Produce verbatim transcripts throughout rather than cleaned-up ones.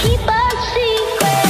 keep a secret.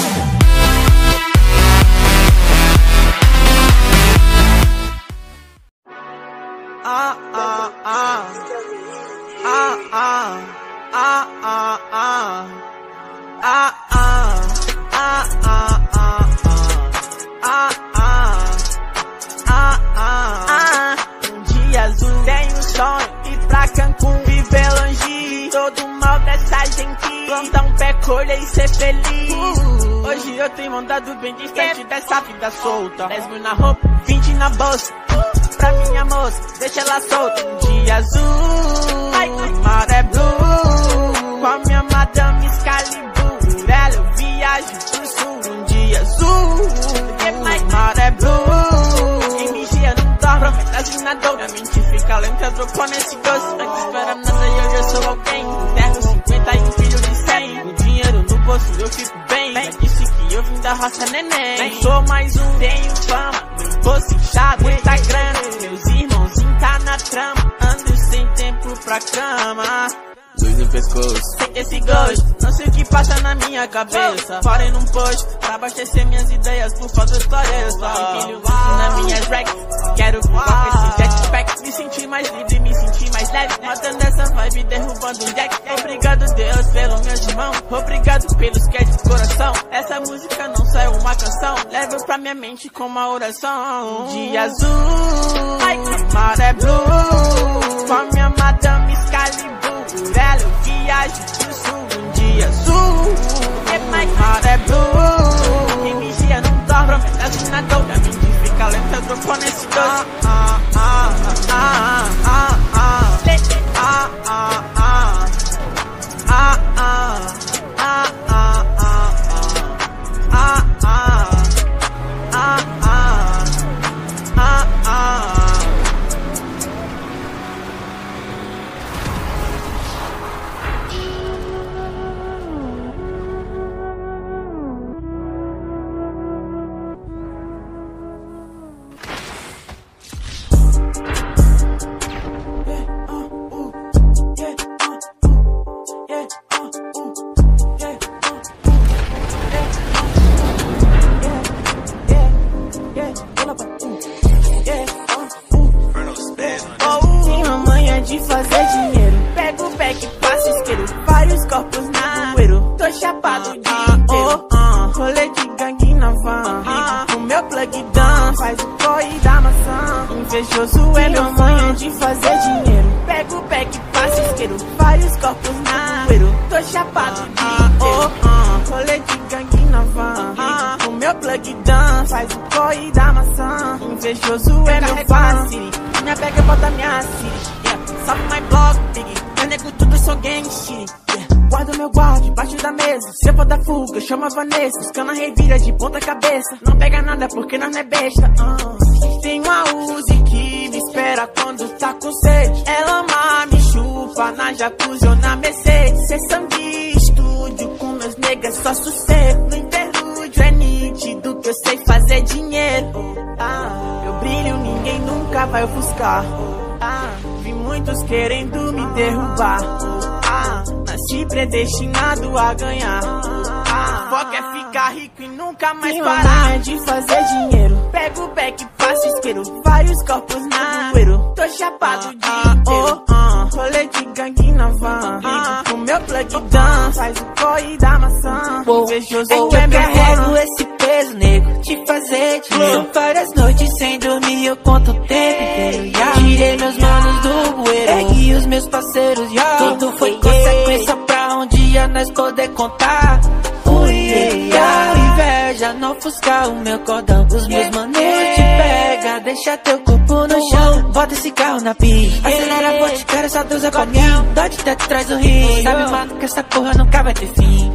Ah, ah, ah. Ah, ah. Ah, ah, ah. Ah, ah. Ah, ah, ah. Ah, ah. Ah, ah, ah. Um dia azul, tenho um sonho, ir pra Cancún, viver longe todo mal dessa gente, plantar um pé, colher e ser feliz. uh, Hoje eu tenho mandado bem distante dessa vida solta. dez mil na roupa, vinte na bolsa, uh, pra minha moça, deixa ela solta. Um dia azul, ai, o mar é blue, com a minha madame Excalibur, velho, eu viajo pro sul. Um dia azul, o mar é blue, quem vigia não dorme, promete na dor. Minha mente fica lenta, trocou nesse gosto. Antes espera nada e hoje eu sou alguém. Terro cinquenta e um filho de cem. O dinheiro no bolso eu fico bem. Já disse que eu vim da raça neném. Nem sou mais um, tenho fama, meu bolso inchado, muita grana. Meus irmãozinhos tá na trama, ando sem tempo pra cama. Luz no pescoço, sem esse gosto, não sei o que passa na minha cabeça. Parei num post, pra abastecer minhas ideias por falta de clareza. Empilho na minhas racks, quero voar com esse jetpack. Me sentir mais livre, me sentir mais leve, matando essa vibe, derrubando um jack. Obrigado Deus pelo meus irmãos, obrigado pelos que é de coração. Essa música não só é uma canção, levo pra minha mente com uma oração. Um dia azul, ai, mar é blue, com a minha madame Excalibur, velho, eu viajo pro sul. Um dia azul, mar é blue, quem vigia não dorme, promete assinador. Minha mente fica lenta, trocou nesse doce. Ah, ah, ah, ah, ah, ah, ah, ah, ah, ah, ah, ah, ah, ah, ah, ah, ah. De fazer dinheiro, pego o back, passo isqueiro, vários corpos na poeiro, tô chapado o dia inteiro. uh, uh, Rolê de gangue na van, uh, o meu plug dan, faz o corre da maçã. Invejoso é meu manha de fazer dinheiro, pego o back, passo isqueiro, vários corpos na poeiro, tô chapado o dia inteiro. uh, uh, Rolê de gangue na van, uh, o meu plug dan, faz o corre da maçã. Invejoso é meu fã, minha pega bota minha city. Salve my blog, big, eu nego tudo, sou gang shit, yeah. Guardo meu guarda debaixo da mesa, se eu for dar fuga, chama a Vanessa. Buscando a revira de ponta cabeça, não pega nada porque nós não é besta. uh. Tem uma Uzi que me espera quando tá com sede. Ela ama, me chupa na jacuzzi ou na Mercedes. Cê sangue, estúdio com meus negas, só sossego. No interlúdio é nítido que eu sei fazer dinheiro. ah. Eu brilho, ninguém nunca vai ofuscar. ah. Vi muitos querendo me derrubar. ah, Nasci predestinado a ganhar. ah, Foco é ficar rico e nunca mais Tenho parar de fazer dinheiro. Pego o back, passo isqueiro, vários corpos na poeiro, tô chapado o dia inteiro. oh, uh, Rolê de gangue na van, uh, o meu plug dan, faz o corre da maçã. Invejoso é que é eu meu carrego rolo. esse peso, nego, de fazer dinheiro. São várias noites sem dormir, eu conto o tempo inteiro. yeah. Tirei meus manos do bueiro, peguei os meus parceiros, yeah. Tudo foi consequência pra um dia nós poder contar. Ui, yeah. Inveja não ofuscar o meu cordão. Os meus manos te pega, deixa teu corpo no chão. Bota esse carro na pista, acelera, vou te quero, só Deus é pra mim. Dó de teto traz o rio, sabe, mano, que essa porra nunca vai ter fim.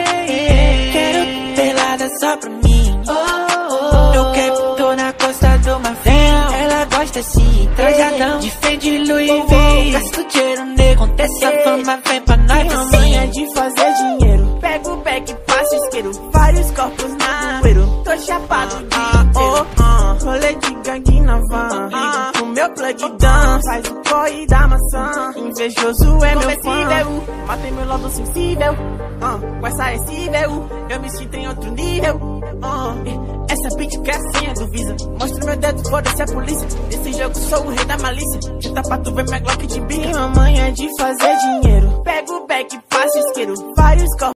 Quero pelada só pra mim. Eu quero, tô na costa do Marfim. Ela gosta assim, trajadão de Fendi, Louis V. Gasto dinheiro, nego, acontece a fama, vem pra nós assim. Manha de fazer dinheiro, pego o back, passo isqueiro, vários corpos na poeiro, tô chapado o dia inteiro. oh, uh, Rolê de gangue na van, uh, o meu plug dance, faz o corre da maçã. Invejoso é meu fã, matei meu lado sensível. Uh, com essa excível, eu me sinto em outro nível. Uh, essa bitch quer a senha do Visa. Mostra meu dedo, foda-se a polícia. Nesse jogo sou o rei da malícia. Tenta pra tu ver minha Glock de birra. Tenho a manha de fazer dinheiro.